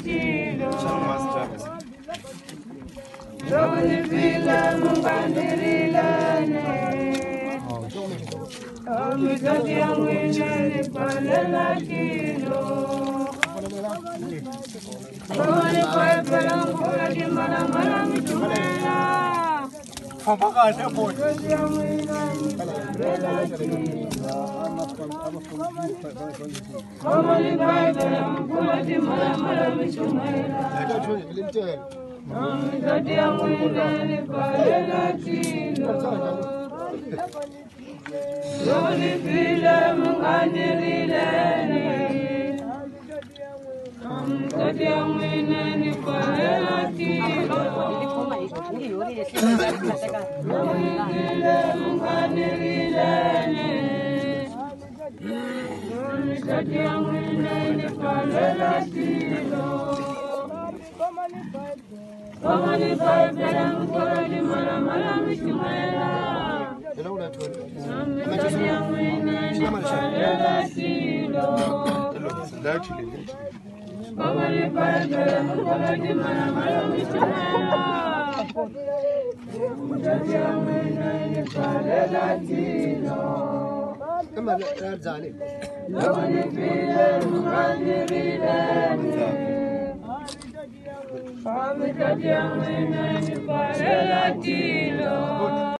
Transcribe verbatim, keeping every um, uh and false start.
tilo. Doni vila mbandirilane. Amigati amwine ni palela tilo. Doni paipela mkula di mala mala mitumela. Amigati amwine ni palela tilo. Amani paipela mkula di mala mala mitumela. Amigati amwine ni palela tilo. Doni vila mbandirilane. Amigati amwine ni palela tilo. Doni vila mbandirilane. Amigati amwine ni palela tilo. Amani paipela mkula di mala mala mitumela. Amigati amwine ni palela tilo. Amani paipela mkula di mala mala mitumela. Amigati amwine ni palela tilo. Amani vila mbandirilane. Amigati amwine ni palela tilo.